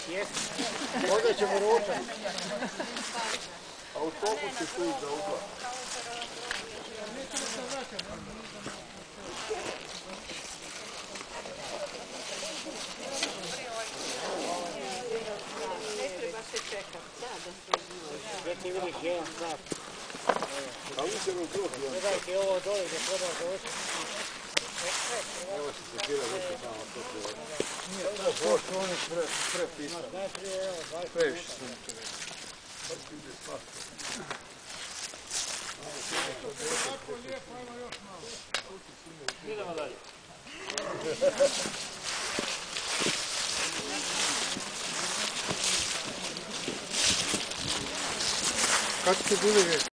Možda ćemo ručati. Autobus je tu iza ugla. Ne treba se čekati, da. Gdje ti vidiš jedan znak? A mi ćemo drugi. Gledajte ovo dole gdje treba doći. Evo se sekira ruke tamo. Nije to što oni prepisali. Previše su mi to reći. Idemo dalje. Kad ste bili